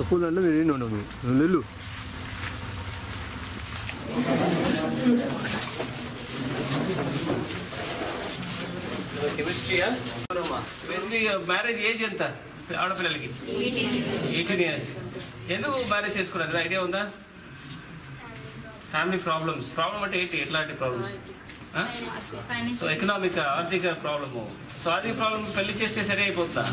తక్కువదంటే నేను నెల్లు కెమిస్ట్రీయా basically marriage age ఎంత ఆడపిల్లలకి 18 years. ఎందుకు మ్యారేజ్ చేసుకున్నారు ఐడియా ఉందా? ఫ్యామిలీ ప్రాబ్లమ్ అంటే ఏంటి? ఎట్లాంటి ప్రాబ్లమ్స్? సో ఎకనామిక్ ఆర్థిక ప్రాబ్లము. సో ఆర్థిక ప్రాబ్లమ్ పెళ్లి చేస్తే సరే అయిపోతుందా?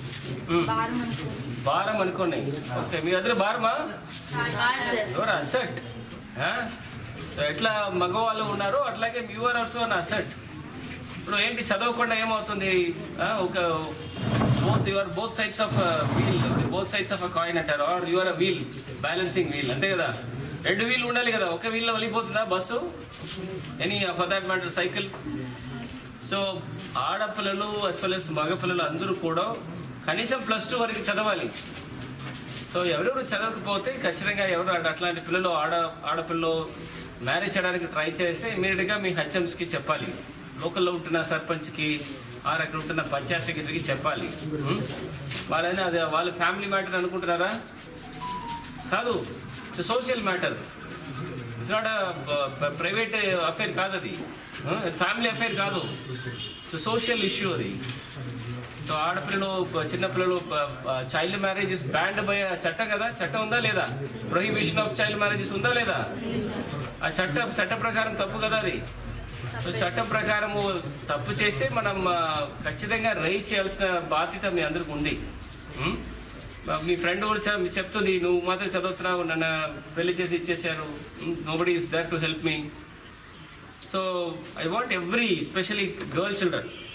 భారం అనుకోండి. ఓకే, మీ దగ్గర భారమా? ఎవరు అసెట్? ఎట్లా మగవాళ్ళు ఉన్నారు అట్లాగే you are also an asset. ఇప్పుడు ఏంటి చదవకుండా ఏమవుతుంది? ఒక both sides of a wheel, both sides of a coin అంటారు. Are you are a wheel, balancing wheel, అంతే కదా? రెండు వీళ్ళు ఉండాలి కదా. ఒక వీల్లో వెళ్ళిపోతుందా bus? Any for that matter cycle. So ఆడపిల్లలు as well as మగపిల్లలు అందరూ కూడా కనీసం +2 వరకు చదవాలి. సో ఎవరెవరు చదవకపోతే ఖచ్చితంగా ఎవరు అట్లాంటి పిల్లలు ఆడపిల్లలు మ్యారేజ్ చేయడానికి ట్రై చేస్తే ఇమీడియట్గా మీ హెచ్ఎంస్కి చెప్పాలి. లోకల్లో ఉంటున్న సర్పంచ్కి ఆర్ అక్కడ ఉంటున్న పంచాయత్ సెక్రటరీకి చెప్పాలి. వాళ్ళైనా అది వాళ్ళ ఫ్యామిలీ మ్యాటర్ అనుకుంటున్నారా? కాదు, it's social matter. It's not private affair కాదు, అది ఫ్యామిలీ అఫైర్ కాదు, ఇట్స్ సోషల్ ఇష్యూ అది. సో ఆడపిల్లలు చిన్నపిల్లలు చైల్డ్ మ్యారేజెస్ బ్యాన్డ్ బై చట్టం కదా. చట్టం ఉందా లేదా? ప్రొహిబిషన్ ఆఫ్ చైల్డ్ మ్యారేజెస్ ఉందా లేదా? ఆ చట్ట ప్రకారం తప్పు కదా అది. సో చట్టం ప్రకారము తప్పు చేస్తే మనం ఖచ్చితంగా రైట్ చేయాల్సిన బాధ్యత మీ అందరికి ఉంది. మీ ఫ్రెండ్ కూడా చెప్తుంది, నువ్వు మాత్రం చదువుతున్నావు, నన్ను పెళ్లి చేసి ఇచ్చేసారు, nobody is there to help me. So I want every, specially girl children,